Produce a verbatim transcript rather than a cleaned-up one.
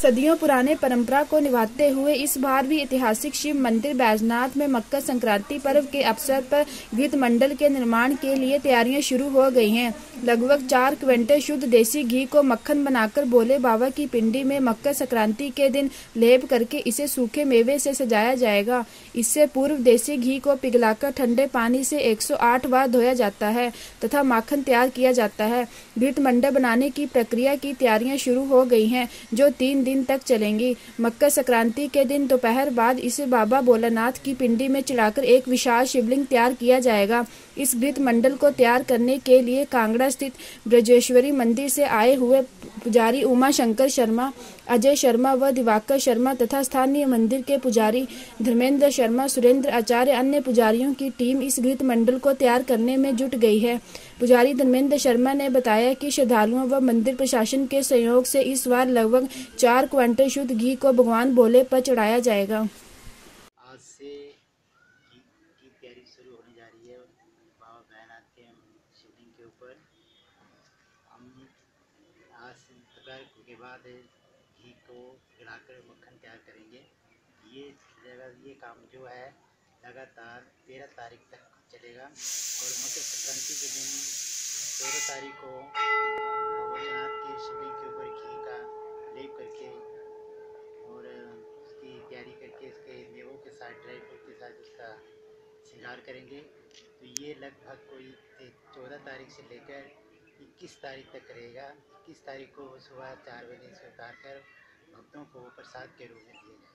सदियों पुराने परंपरा को निभाते हुए इस बार भी ऐतिहासिक शिव मंदिर बैजनाथ में मकर संक्रांति पर्व के अवसर पर घृत मंडल के निर्माण के लिए तैयारियां शुरू हो गई हैं। लगभग चार क्विंटल शुद्ध देसी घी को मक्खन बनाकर भोले बाबा की पिंडी में मकर संक्रांति के दिन लेप करके इसे सूखे मेवे से सजाया जाएगा। इससे पूर्व देसी घी को पिघलाकर ठंडे पानी से एक सौ आठ बार धोया जाता है तथा माखन तैयार किया जाता है। घृत मंडल बनाने की प्रक्रिया की तैयारियां शुरू हो गई हैं, जो तीन दिन तक चलेंगी। मकर संक्रांति के दिन दोपहर बाद इसे बाबा भोलानाथ की पिंडी में चढ़ाकर एक विशाल शिवलिंग तैयार किया जाएगा। इस घृत मंडल को तैयार करने के लिए कांगड़ा स्थित ब्रजेश्वरी मंदिर से आए हुए पुजारी उमा शंकर शर्मा, अजय शर्मा व दिवाकर शर्मा तथा स्थानीय मंदिर के पुजारी धर्मेंद्र शर्मा, सुरेंद्र आचार्य, अन्य पुजारियों की टीम इस घृत मंडल को तैयार करने में जुट गई है। पुजारी धर्मेंद्र शर्मा ने बताया कि श्रद्धालुओं व मंदिर प्रशासन के सहयोग से इस बार लगभग चार क्विंटल शुद्ध घी को भगवान भोले पर चढ़ाया जाएगा। आज से घी की तैयारी शुरू होने जा रही है बाबा भोलेनाथ के शिवलिंग के ऊपर। हम आज दोपहर के बाद घी को पिघलाकर मक्खन तैयार करेंगे। ये जगह ये काम जो है लगातार तेरह तारीख तक चलेगा और मकर संक्रांति के दिन चौदह तारीख को भोलेनाथ के शिवलिंग के ऊपर घी का लेप करके और उसकी तैयारी करके इसके मेवों के साथ, ड्राई फ्रूट के साथ उसका श्रृंगार करेंगे। तो ये लगभग कोई चौदह तारीख से लेकर इक्कीस तारीख तक करेगा। इक्कीस तारीख को सुबह चार बजे से उतार कर भक्तों को प्रसाद के रूप में दिया जाएगा।